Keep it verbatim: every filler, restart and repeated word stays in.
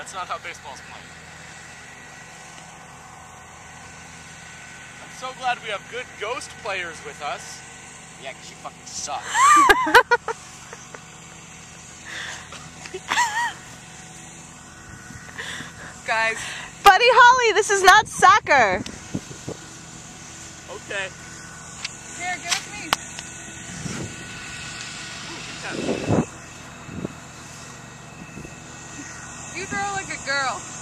That's not how baseball's played. I'm so glad we have good ghost players with us. Yeah, because you fucking suck. Guys. Buddy Holly, this is not soccer. Okay. Here, give it to me. Ooh, good catch. You throw like a girl.